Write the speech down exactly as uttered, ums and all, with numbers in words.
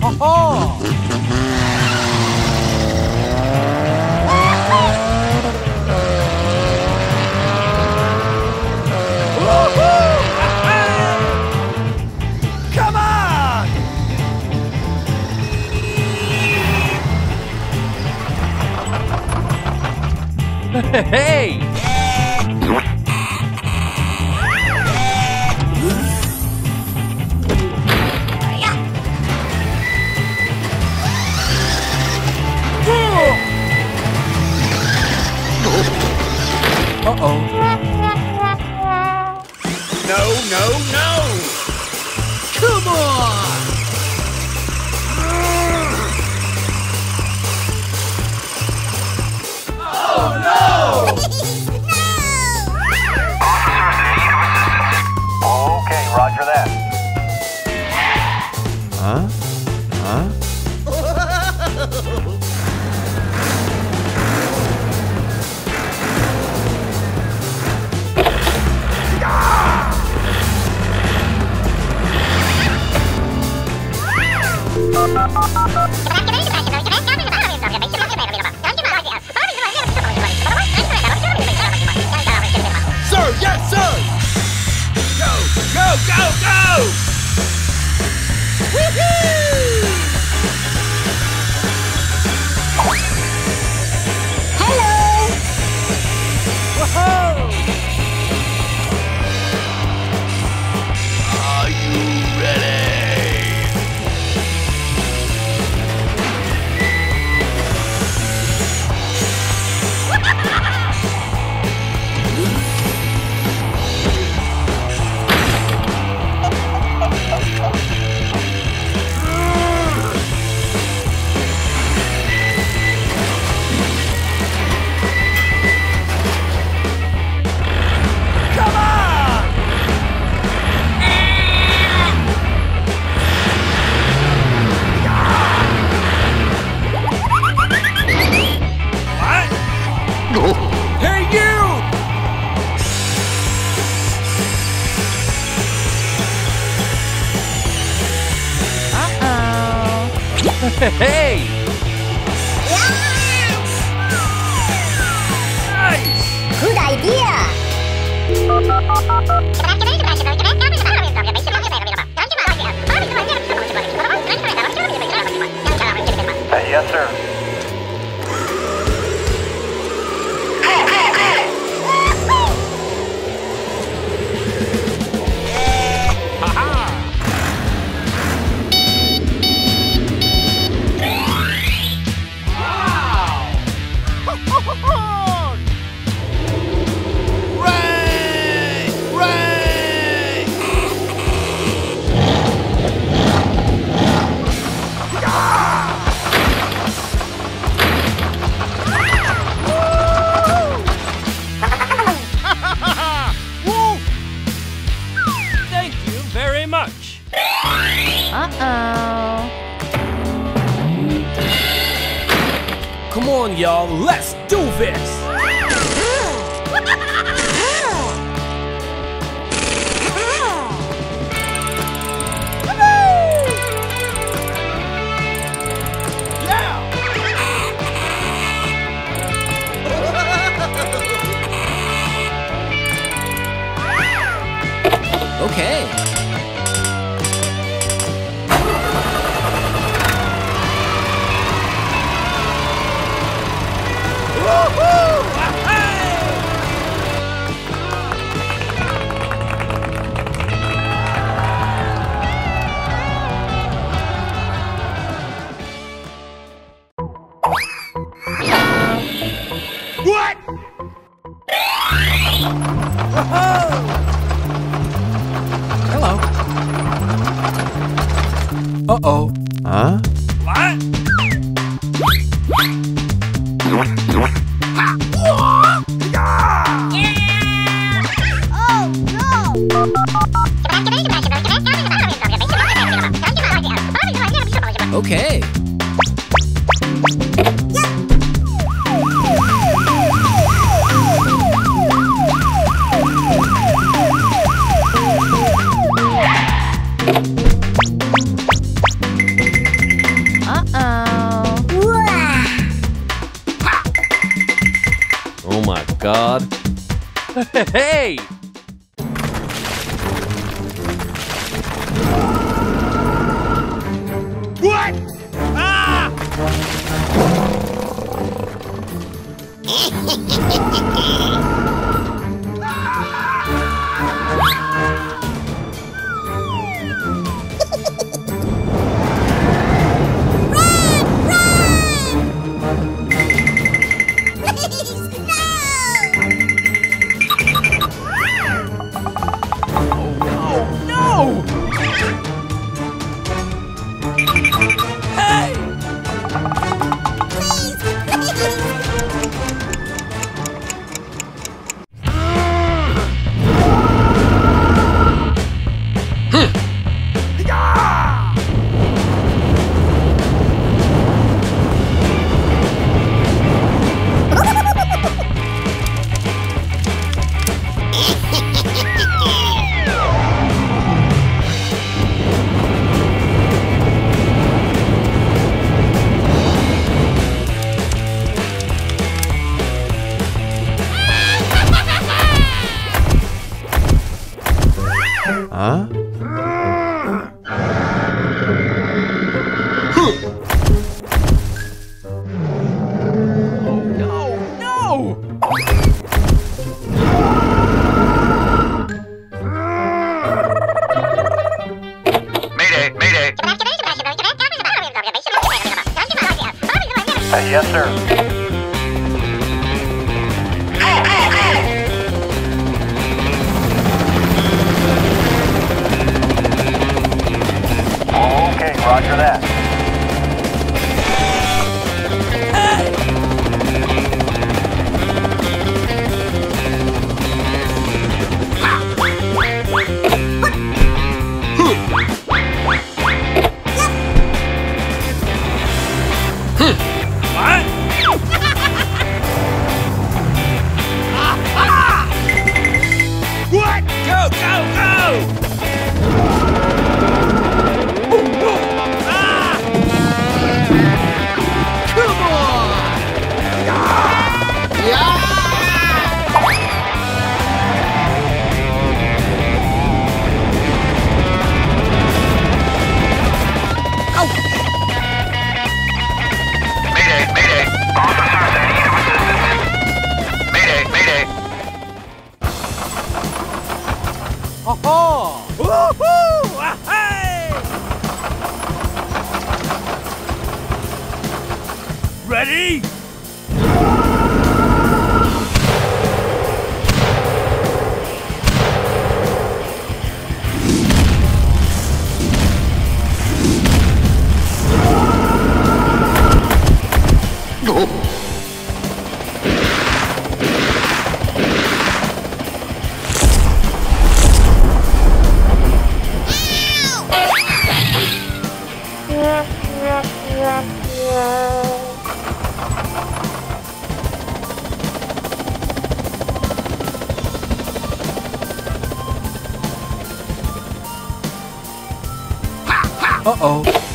Oh! Come on! Hey! Uh-oh. No, no, no! Come on! Oh, no! Okay, roger that. Huh? Huh? Sir, yes, sir! Go, go, go, go! Woohoo! Hello! Whoa! Are you ready? Come on! What? Hey, you! Hey! Nice! Good idea! Uh, yes, sir. Ray! Ray! Woo! Thank you very much. Uh-oh. Come on, y'all, let's do this! Okay. What? Hello. Uh-oh. Huh? What? Oh, no! Okay. God. Hey! What? Ah! Huh? Mayday, mayday. Uh, yes, sir. Okay, roger that. What? Go, go, go! Mayday, mayday. Officers, I need assistance. Mayday, mayday. Oh! Woohoo! Ahey! Ready? Uh-oh.